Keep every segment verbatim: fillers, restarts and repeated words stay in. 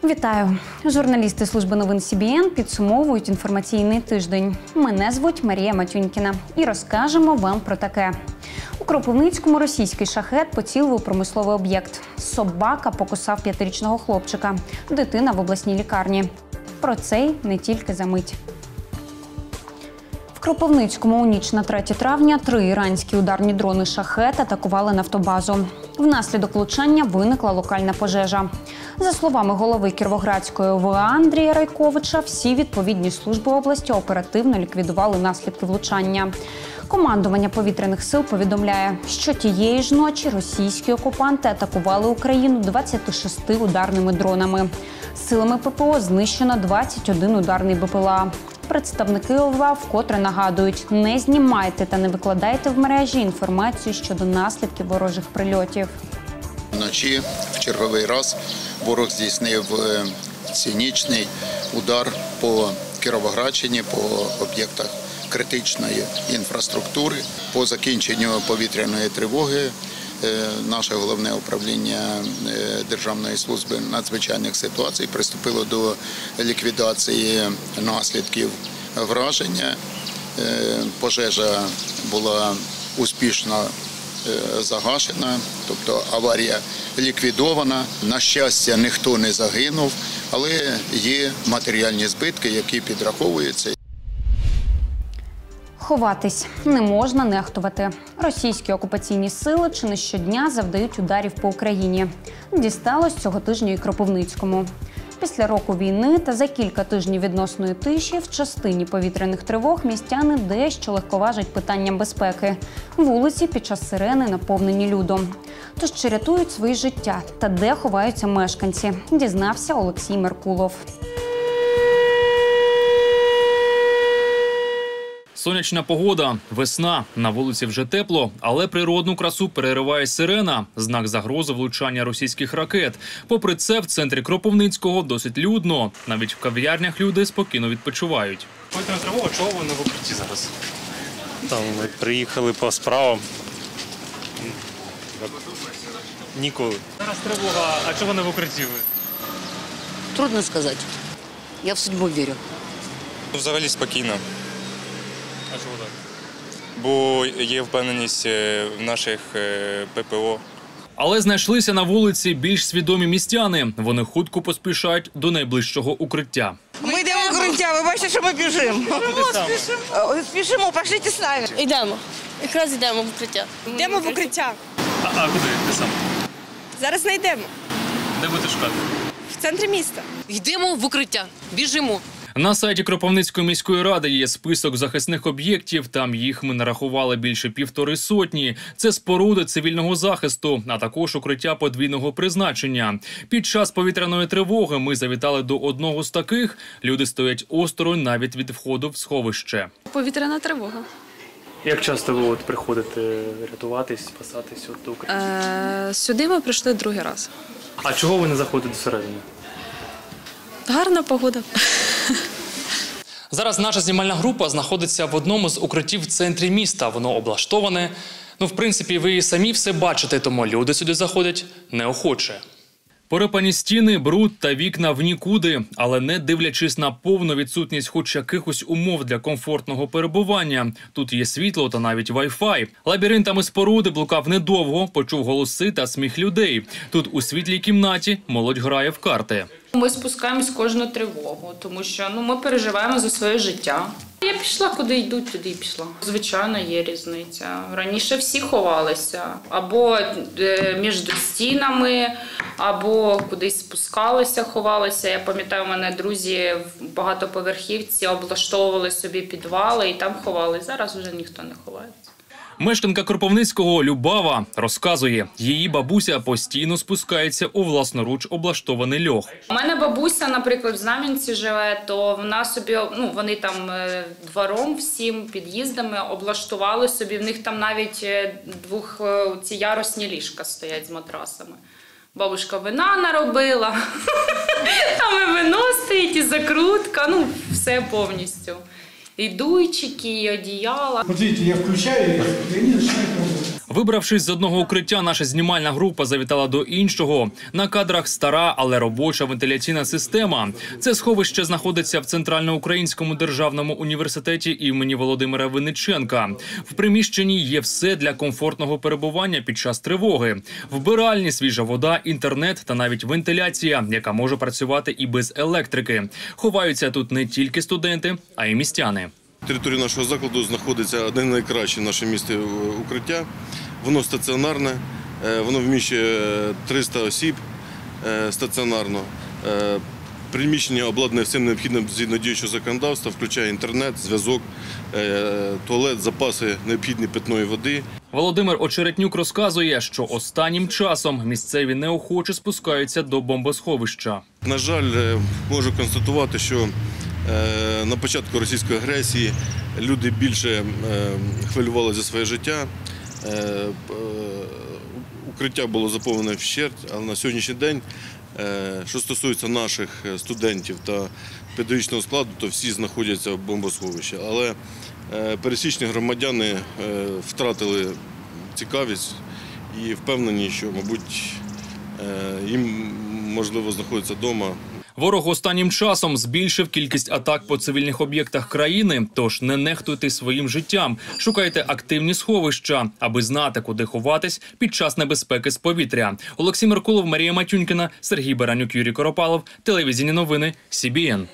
Вітаю! Журналісти служби новин Сі Бі Ен підсумовують інформаційний тиждень. Мене звуть Марія Матюнькіна і розкажемо вам про таке. У Кропивницькому російський шахед поцілив у промисловий об'єкт. Собака покусав п'ятирічного хлопчика. Дитина в обласній лікарні. Про це й не тільки за мить. В Кропивницькому у ніч на третє травня три іранські ударні дрони «Шахед» атакували нафтобазу. Внаслідок влучання виникла локальна пожежа. За словами голови Кіровоградської О В А Андрія Райковича, всі відповідні служби області оперативно ліквідували наслідки влучання. Командування повітряних сил повідомляє, що тієї ж ночі російські окупанти атакували Україну двадцятьма шістьма ударними дронами. Силами Пе Пе О знищено двадцять один ударний Бе Пе Ел А. Представники О В А вкотре нагадують, не знімайте та не викладайте в мережі інформацію щодо наслідків ворожих прильотів. Вночі в черговий раз ворог здійснив цинічний удар по Кіровоградщині, по об'єктах критичної інфраструктури. По закінченню повітряної тривоги наше головне управління Державної служби надзвичайних ситуацій приступило до ліквідації наслідків враження. Пожежа була успішно загашена, тобто аварія ліквідована. На щастя, ніхто не загинув, але є матеріальні збитки, які підраховуються. Ховатись не можна нехтувати. Російські окупаційні сили чи не щодня завдають ударів по Україні. Дісталось цього тижня і Кропивницькому. Після року війни та за кілька тижнів відносної тиші в частині повітряних тривог містяни дещо легковажать питанням безпеки. Вулиці під час сирени наповнені людом. Тож чи рятують свої життя та де ховаються мешканці, дізнався Олексій Меркулов. Сонячна погода, весна, на вулиці вже тепло, але природну красу перериває сирена – знак загрози влучання російських ракет. Попри це, в центрі Кропивницького досить людно. Навіть в кав'ярнях люди спокійно відпочивають. Повітряна тривога, чого ви не в укритті зараз? Там ми приїхали по справам. Ніколи. Зараз тривога, а чого не в укритті ви? Трудно сказати. Я в судьбу вірю. Взагалі спокійно, А чого так? бо є впевненість в наших Пе Пе О. Але знайшлися на вулиці більш свідомі містяни. Вони хутко поспішають до найближчого укриття. Ми йдемо в укриття, ви бачите, що ми біжимо. Спішимо, спішимо, пошліть з нами. Йдемо. Якраз йдемо в укриття. Йдемо в укриття. А, а куди? Де саме? Зараз знайдемо. Де будете шукати? В центрі міста. Йдемо в укриття. Біжимо. На сайті Кропивницької міської ради є список захисних об'єктів. Там їх ми нарахували більше півтори сотні. Це споруди цивільного захисту, а також укриття подвійного призначення. Під час повітряної тривоги ми завітали до одного з таких. Люди стоять осторонь навіть від входу в сховище. Повітряна тривога. Як часто ви от приходите рятуватись, спасатись от до укриття? Е, сюди ми прийшли другий раз. А чого ви не заходите всередину? Гарна погода. Зараз наша знімальна група знаходиться в одному з укриттів в центрі міста. Воно облаштоване. Ну, в принципі, ви самі все бачите, тому люди сюди заходять неохоче. Порипані стіни, бруд та вікна в нікуди, але не дивлячись на повну відсутність хоч якихось умов для комфортного перебування. Тут є світло та навіть вай-фай. Лабіринтами споруди блукав недовго, почув голоси та сміх людей. Тут у світлій кімнаті молодь грає в карти. Ми спускаємось кожну тривогу, тому що ну, ми переживаємо за своє життя. Я пішла, куди йдуть, туди і пішла. Звичайно, є різниця. Раніше всі ховалися. Або е, між стінами, або кудись спускалися, ховалися. Я пам'ятаю, у мене друзі в багатоповерхівці облаштовували собі підвали і там ховали. Зараз вже ніхто не ховається. Мешканка Кропивницького Любава розказує, її бабуся постійно спускається у власноруч облаштований льох. У мене бабуся, наприклад, в Знам'янці живе, то вона собі, ну, вони там двором всім, під'їздами облаштували собі, в них там навіть двох ці ярусні ліжка стоять з матрасами. Бабушка вина наробила, там і вино стоїть, і закрутка, ну, все повністю. І дуйчики, і одіяла. Вот видите, я включаю, и они начинают работать. Вибравшись з одного укриття, наша знімальна група завітала до іншого. На кадрах стара, але робоча вентиляційна система. Це сховище знаходиться в Центральноукраїнському державному університеті імені Володимира Винниченка. В приміщенні є все для комфортного перебування під час тривоги. Вбиральні, свіжа вода, інтернет та навіть вентиляція, яка може працювати і без електрики. Ховаються тут не тільки студенти, а й містяни. На території нашого закладу знаходиться одне найкраще наше місце укриття. Воно стаціонарне, воно вміщує триста осіб стаціонарно. Приміщення обладнане всім необхідним згідно діючого законодавства, включає інтернет, зв'язок, туалет, запаси необхідної питної води. Володимир Очеретнюк розказує, що останнім часом місцеві неохоче спускаються до бомбосховища. На жаль, можу констатувати, що на початку російської агресії люди більше хвилювалися за своє життя. Укриття було заповнене вщерть, але на сьогоднішній день, що стосується наших студентів та педагогічного складу, то всі знаходяться в бомбосховищі. Але пересічні громадяни втратили цікавість і впевнені, що, мабуть, їм можливо знаходитися вдома. Ворог останнім часом збільшив кількість атак по цивільних об'єктах країни, тож не нехтуйте своїм життям. Шукайте активні сховища, аби знати, куди ховатись під час небезпеки з повітря. Олексій Меркулов, Марія Матюнькіна, Сергій Баранюк, Юрій Коропалов. Телевізійні новини Сі Бі Ен.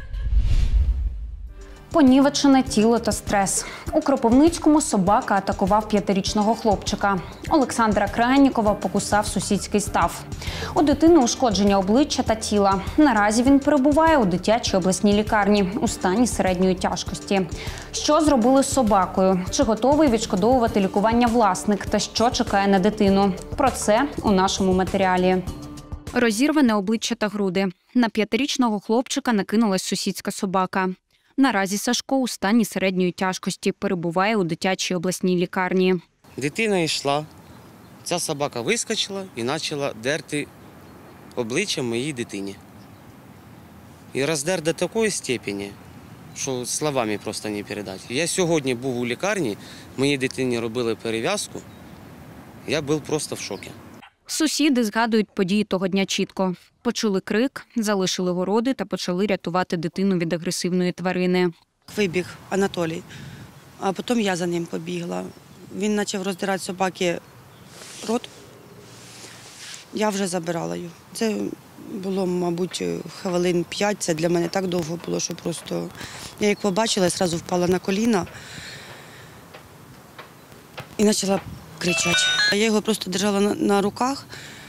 Понівечене тіло та стрес. У Кропивницькому собака атакував п'ятирічного хлопчика. Олександра Крайнікова покусав сусідський став. У дитини ушкодження обличчя та тіла. Наразі він перебуває у дитячій обласній лікарні у стані середньої тяжкості. Що зробили з собакою? Чи готовий відшкодовувати лікування власник? Та що чекає на дитину? Про це у нашому матеріалі. Розірване обличчя та груди. На п'ятирічного хлопчика накинулась сусідська собака. Наразі Сашко у стані середньої тяжкості перебуває у дитячій обласній лікарні. Дитина йшла, ця собака вискочила і почала дерти обличчя моїй дитині. І роздер до такої степені, що словами просто не передати. Я сьогодні був у лікарні, моїй дитині робили перев'язку, я був просто в шокі. Сусіди згадують події того дня чітко. Почули крик, залишили городи та почали рятувати дитину від агресивної тварини. Вибіг Анатолій, а потім я за ним побігла. Він почав роздирати собаки рот. Я вже забирала його. Це було, мабуть, хвилин п'ять. Це для мене так довго було, що просто... Я як побачила, я одразу впала на коліна і почала кричати. Я його просто держала на, на руках.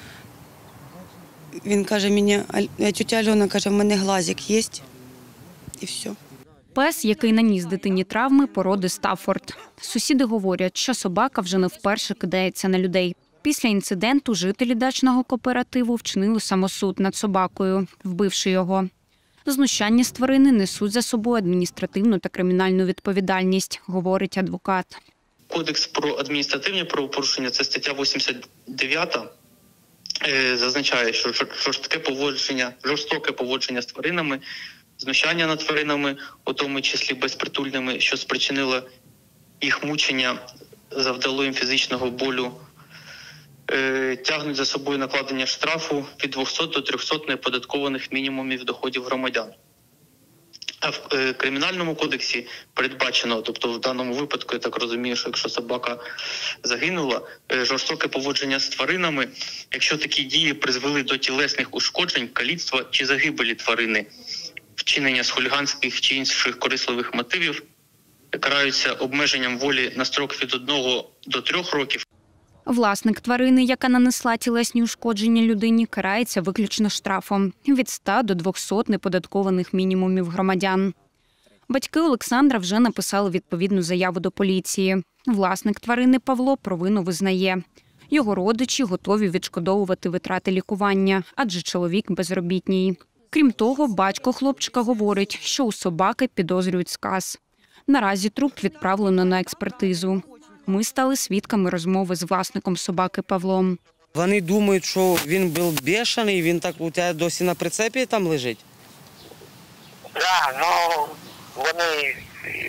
Він каже мені, тетя Альона каже, в мене глазик є, і все. Пес, який наніс дитині травми, породи Стаффорд. Сусіди говорять, що собака вже не вперше кидається на людей. Після інциденту жителі дачного кооперативу вчинили самосуд над собакою, вбивши його. Знущання з тварини несуть за собою адміністративну та кримінальну відповідальність, говорить адвокат. Кодекс про адміністративні правопорушення – це стаття вісімдесят дев'ята. Зазначає, що жорстке поводження, жорстоке поводження з тваринами, знущання над тваринами, у тому числі безпритульними, що спричинило їх мучення, завдало їм фізичного болю, тягнуть за собою накладення штрафу від двохсот до трьохсот неоподаткованих мінімумів доходів громадян. А в Кримінальному кодексі передбачено, тобто в даному випадку, я так розумію, що якщо собака загинула, жорстоке поводження з тваринами, якщо такі дії призвели до тілесних ушкоджень, каліцтва чи загибелі тварини, вчинення з хуліганських чи інших корисливих мотивів, караються обмеженням волі на строк від одного до трьох років. Власник тварини, яка нанесла тілесні ушкодження людині, карається виключно штрафом від ста до двохсот неподаткованих мінімумів громадян. Батьки Олександра вже написали відповідну заяву до поліції. Власник тварини Павло провину визнає. Його родичі готові відшкодовувати витрати лікування, адже чоловік безробітній. Крім того, батько хлопчика говорить, що у собаки підозрюють сказ. Наразі труп відправлено на експертизу. Ми стали свідками розмови з власником собаки Павлом. Вони думають, що він був бешений, він так у тебе досі на прицепі там лежить? Так, да, ну вони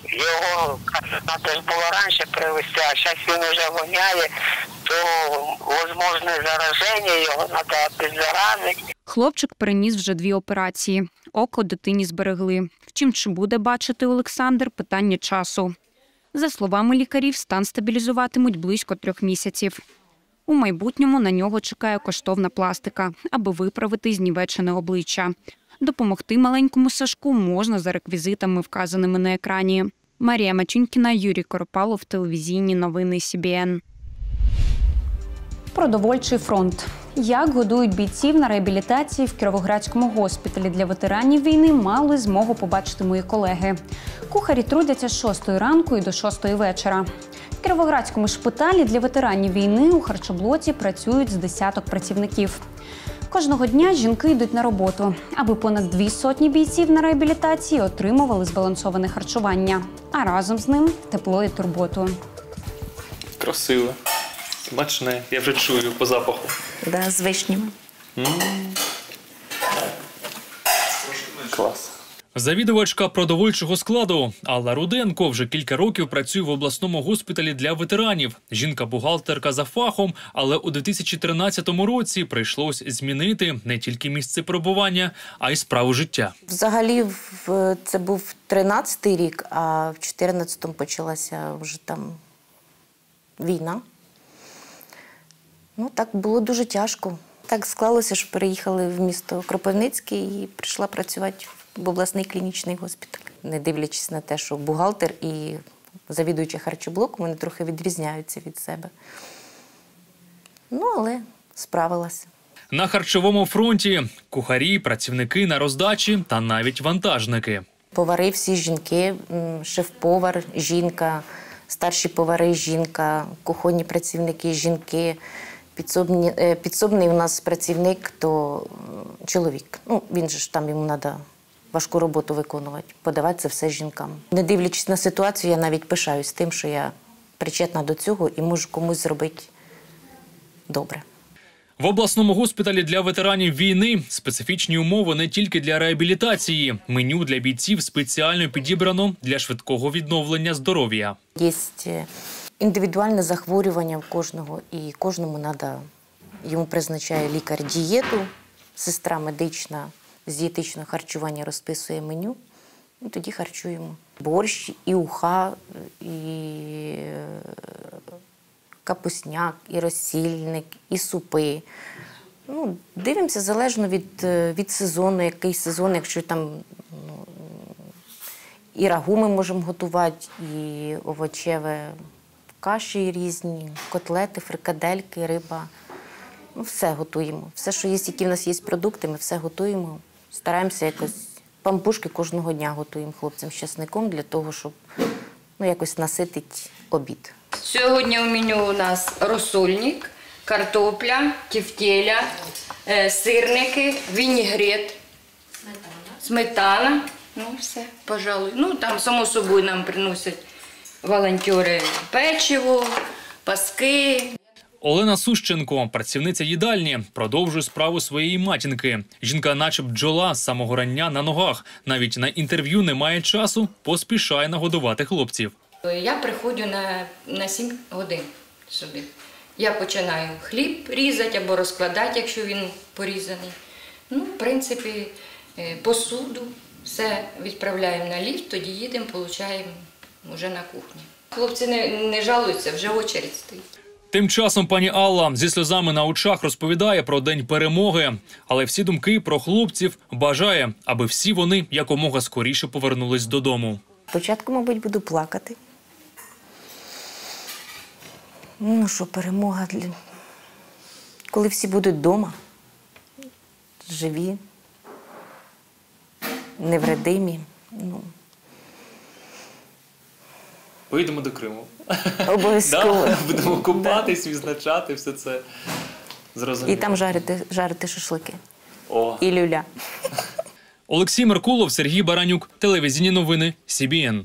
його треба ж було раніше привезти, а зараз він вже воняє, то можливе зараження, його треба підзаразити. Хлопчик переніс вже дві операції. Око дитині зберегли. Втім, чи буде бачити Олександр – питання часу. За словами лікарів, стан стабілізуватимуть близько трьох місяців. У майбутньому на нього чекає коштовна пластика, аби виправити знівечене обличчя. Допомогти маленькому Сашку можна за реквізитами, вказаними на екрані. Марія Мачунькіна, Юрій Коропалов, телевізійні новини Сі Бі Ен. Продовольчий фронт. Як годують бійців на реабілітації в Кіровоградському госпіталі для ветеранів війни, мали змогу побачити мої колеги. Кухарі трудяться з шостої ранку і до шостої вечора. В Кіровоградському шпиталі для ветеранів війни у харчоблоці працюють з десяток працівників. Кожного дня жінки йдуть на роботу, аби понад дві сотні бійців на реабілітації отримували збалансоване харчування, а разом з ним тепло і турботу. Красиво, смачне, я вже чую по запаху. Да, з вишнями. Клас. Завідувачка продовольчого складу Алла Руденко вже кілька років працює в обласному госпіталі для ветеранів. Жінка-бухгалтерка за фахом, але у дві тисячі тринадцятому році прийшлось змінити не тільки місце перебування, а й справу життя. Взагалі, це був тринадцятий рік, а в чотирнадцятому почалася вже там війна. Ну, так було дуже тяжко. Так склалося, що переїхали в місто Кропивницьке і прийшла працювати в обласний клінічний госпіталь. Не дивлячись на те, що бухгалтер і завідуюча харчоблоку, вони трохи відрізняються від себе. Ну, але справилася. На харчовому фронті кухарі, працівники на роздачі та навіть вантажники. Повари всі жінки, шеф-повар – жінка, старші повари – жінка, кухонні працівники – жінки. Підсобні, підсобний у нас працівник, то чоловік. Ну, він же ж там, йому треба важку роботу виконувати, подавати це все жінкам. Не дивлячись на ситуацію, я навіть пишаюсь тим, що я причетна до цього і можу комусь зробити добре. В обласному госпіталі для ветеранів війни специфічні умови не тільки для реабілітації. Меню для бійців спеціально підібрано для швидкого відновлення здоров'я. Є індивідуальне захворювання в кожного, і кожному треба, йому призначає лікар дієту, сестра медична з дієтичного харчування розписує меню, і тоді харчуємо. Борщ, і уха, і капусняк, і розсільник, і супи. Ну, дивимося залежно від, від сезону, який сезон, якщо там ну, і рагу ми можемо готувати, і овочеве, каші різні, котлети, фрикадельки, риба. Ну, все готуємо. Все, що є, які в нас є продукти, ми все готуємо. Стараємося якось, пампушки кожного дня готуємо хлопцям з часником для того, щоб ну, якось наситити обід. Сьогодні у меню у нас розсольник, картопля, тефтеля, сирники, вінігрет, сметана. Сметана. Ну, все, пожалуй. Ну, там, само собою, нам приносять волонтери печиво, паски. Олена Сущенко, працівниця їдальні, продовжує справу своєї матінки. Жінка наче бджола з самого рання на ногах. Навіть на інтерв'ю не має часу, поспішає нагодувати хлопців. Я приходжу на, на сім годин собі. Я починаю хліб різати або розкладати, якщо він порізаний. Ну, в принципі, посуду, все відправляємо на ліфт, тоді їдемо, отримуємо вже на кухні. Хлопці не, не жалуються, вже очередь стоїть. Тим часом пані Алла зі сльозами на очах розповідає про День перемоги. Але всі думки про хлопців бажає, аби всі вони якомога скоріше повернулись додому. Спочатку, мабуть, буду плакати. Ну що, перемога, коли всі будуть вдома, живі, невредимі. Ну. Поїдемо до Криму. Обов'язково. Да, будемо купатись, відзначати все це. Зрозуміло. І там жарити, жарити шашлики. О. І люля. Олексій Меркулов, Сергій Баранюк. Телевізійні новини Сі Бі Ен.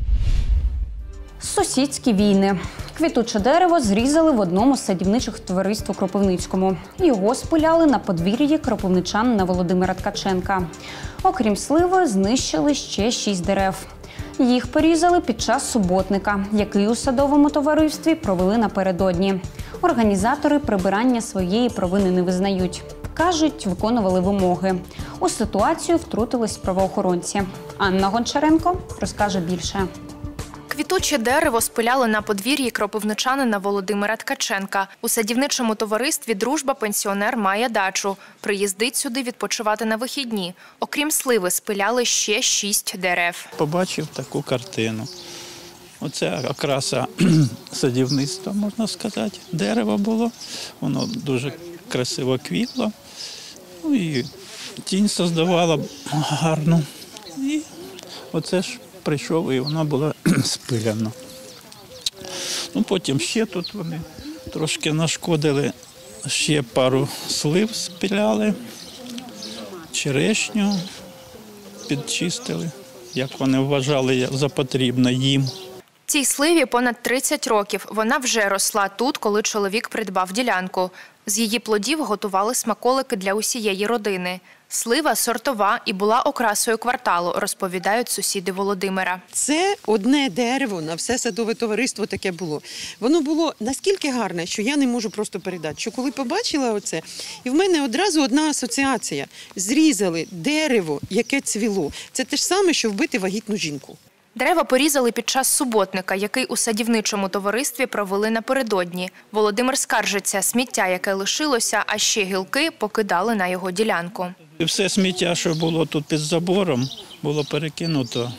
Сусідські війни. Квітуче дерево зрізали в одному з садівничих товариств у Кропивницькому. Його спиляли на подвір'ї кропивничанина Володимира Ткаченка. Окрім сливи, знищили ще шість дерев. Їх порізали під час суботника, який у садовому товаристві провели напередодні. Організатори прибирання своєї провини не визнають. Кажуть, виконували вимоги. У ситуацію втрутились правоохоронці. Анна Гончаренко розкаже більше. Квітуче дерево спиляли на подвір'ї кропивничанина Володимира Ткаченка. У садівничому товаристві «Дружба» пенсіонер має дачу. Приїздить сюди відпочивати на вихідні. Окрім сливи, спиляли ще шість дерев. Побачив таку картину. Оце окраса садівництва, можна сказати. Дерево було, воно дуже красиво квітло. Ну і тінь создавала гарну. І оце ж прийшов, і воно було спиляно. Ну, потім ще тут вони трошки нашкодили, ще пару слив спиляли, черешню підчистили, як вони вважали за потрібне їм. Цій сливі понад тридцять років. Вона вже росла тут, коли чоловік придбав ділянку. З її плодів готували смаколики для усієї родини. Слива сортова і була окрасою кварталу, розповідають сусіди Володимира. Це одне дерево на все садове товариство таке було. Воно було наскільки гарне, що я не можу просто передати. Що коли побачила оце, і в мене одразу одна асоціація. Зрізали дерево, яке цвіло. Це те ж саме, що вбити вагітну жінку. Дерева порізали під час суботника, який у садівничому товаристві провели напередодні. Володимир скаржиться, сміття, яке лишилося, а ще гілки покидали на його ділянку. І все сміття, що було тут під забором, було перекинуто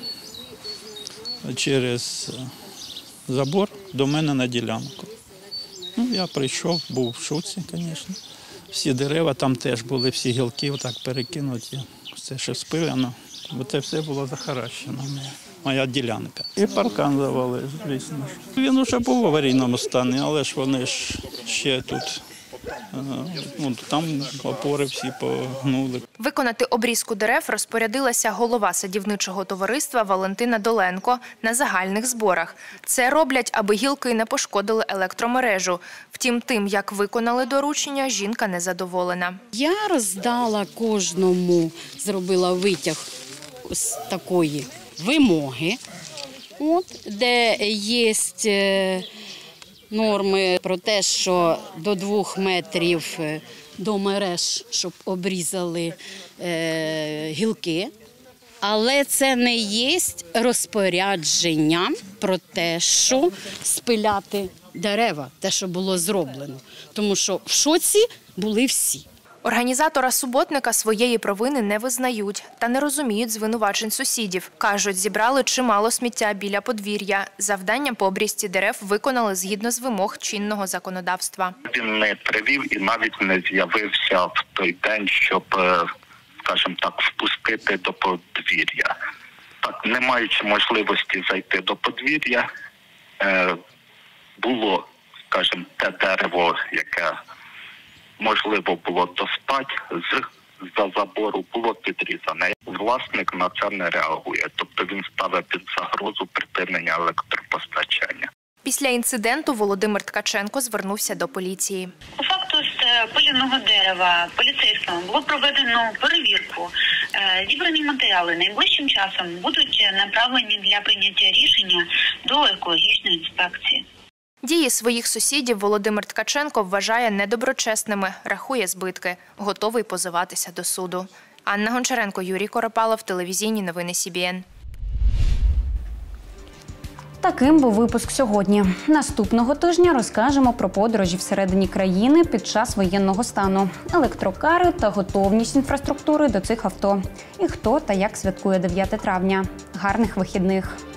через забор до мене на ділянку. Ну, я прийшов, був в шоці, звісно. Всі дерева там теж були, всі гілки отак перекинуті, все ще спилено, бо це все було захаращено. Моя ділянка. І паркан завалив, звісно. Він уже був в аварійному стані, але ж вони ж ще тут, ну, там опори всі погнули. Виконати обрізку дерев розпорядилася голова садівничого товариства Валентина Доленко на загальних зборах. Це роблять, аби гілки не пошкодили електромережу. Втім, тим, як виконали доручення, жінка незадоволена. Я роздала кожному, зробила витяг з такої вимоги, от, де є норми про те, що до двох метрів до мереж, щоб обрізали е, гілки. Але це не є розпорядження про те, що спиляти дерева, те, що було зроблено. Тому що в шоці були всі. Організатора суботника своєї провини не визнають та не розуміють звинувачень сусідів. Кажуть, зібрали чимало сміття біля подвір'я. Завдання по обрізці дерев виконали згідно з вимог чинного законодавства. Він не привів і навіть не з'явився в той день, щоб, скажімо так, впустити до подвір'я. Так, не маючи можливості зайти до подвір'я, було, скажімо, те дерево, яке можливо було достати з-за забору, було підрізане. Власник на це не реагує, тобто він ставить під загрозу припинення електропостачання. Після інциденту Володимир Ткаченко звернувся до поліції. По факту з пилюного дерева поліцейськими було проведено перевірку. Зібрані матеріали найближчим часом будуть направлені для прийняття рішення до екологічної інспекції. Дії своїх сусідів Володимир Ткаченко вважає недоброчесними, рахує збитки, готовий позиватися до суду. Анна Гончаренко, Юрій Коропалов, телевізійні новини Сі Бі Ен. Таким був випуск сьогодні. Наступного тижня розкажемо про подорожі всередині країни під час воєнного стану, електрокари та готовність інфраструктури до цих авто. І хто та як святкує дев'яте травня. Гарних вихідних!